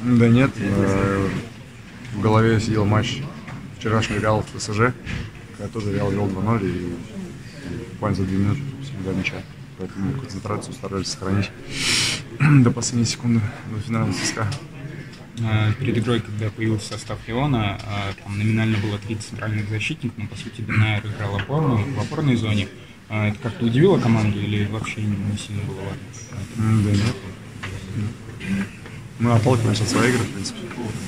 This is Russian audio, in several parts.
Да нет, в голове сидел матч вчерашний Реал в ПСЖ, когда тоже Реал вел 2-0 и буквально за 2 минуты всегда мяча. Поэтому концентрацию старались сохранить до последней секунды, до финала ЦСКА. Перед игрой, когда появился состав Лиона, там номинально было 3 центральных защитника, но по сути Денаер играл в опорной зоне. Это как-то удивило команду или вообще не сильно было важно? Да нет. Мы отталкиваемся от своей игры, в принципе.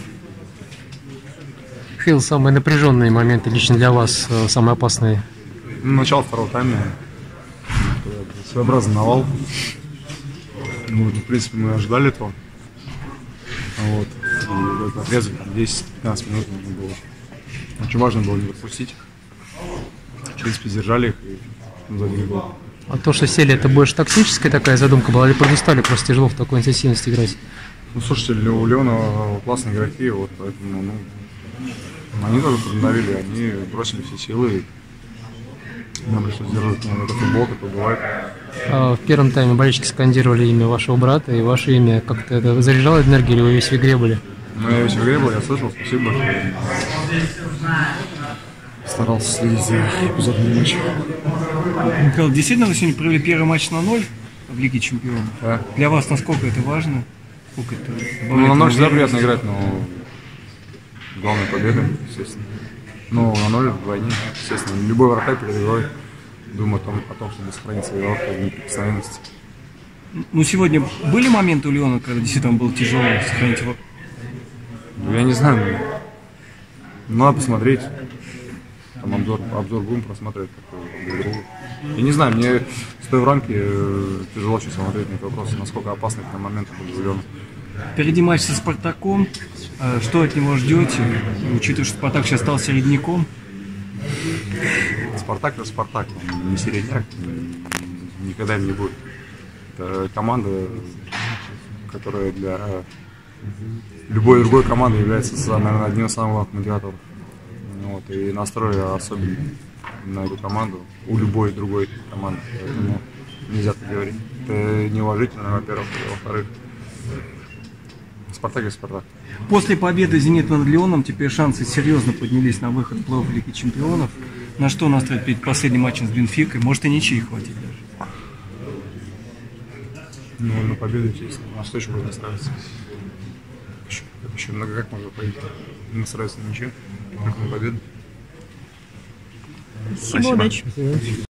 Фил, самые напряженные моменты лично для вас, самые опасные? Начало второго тайма. Своеобразный навал. Вот, в принципе, мы ожидали этого. Вот. И этот отрезок 10-15 минут нужно было. Очень важно было не пропустить. В принципе, держали их и забили гол. А то, что сели, это больше тактическая такая задумка была, или подустали, просто тяжело в такой интенсивности играть? Ну, слушайте, у Леона классные игроки, вот, поэтому, они тоже поднавили, они бросили все силы, и нам пришлось держать, это футбол, такое бывает. В первом тайме болельщики скандировали имя вашего брата и ваше имя. Как-то это заряжало энергию, или вы весь в игре были? Ну, я весь в игре был, я слышал, спасибо большое. Старался следить за эпизодами матча. Михаил, действительно вы сегодня провели первый матч на 0 в Лиге Чемпионов? Да. Для вас насколько это важно? Сколько это на 0 всегда приятно играть, но главная победа, естественно. Но на 0 вдвойне, естественно. Любой вратарь перед игрой думает о том, чтобы сохранить свою игру в неприкосновенности. Ну, сегодня были моменты у Леона, когда действительно было тяжело сохранить его? Ну, я не знаю, надо посмотреть. Там обзор будем просматривать какую-то игру. Я не знаю, мне стоя в рамке тяжело сейчас смотреть на этот вопрос, насколько опасны на момент были у Леона. Впереди матч со Спартаком. Что от него ждете, учитывая, что Спартак сейчас стал середняком? Спартак это Спартак, он не середняк, никогда им не будет. Это команда, которая для любой другой команды является, наверное, одним из самых главных мотиваторов. Вот, и настрой особенный на эту команду у любой другой команды, поэтому нельзя так говорить. Это неуважительно, во-первых, и во-вторых, Спартак и Спартак. После победы «Зенита» над Лионом теперь шансы серьезно поднялись на выход в плей-офф Лиги Чемпионов. На что настроить перед последним матчем с Бенфикой? Может и ничьи хватит даже. Ну, на победу, естественно. На что еще можно настраиваться? Еще много как можно победить. Настраиваться на ничью, как на победу. Спасибо, удачи.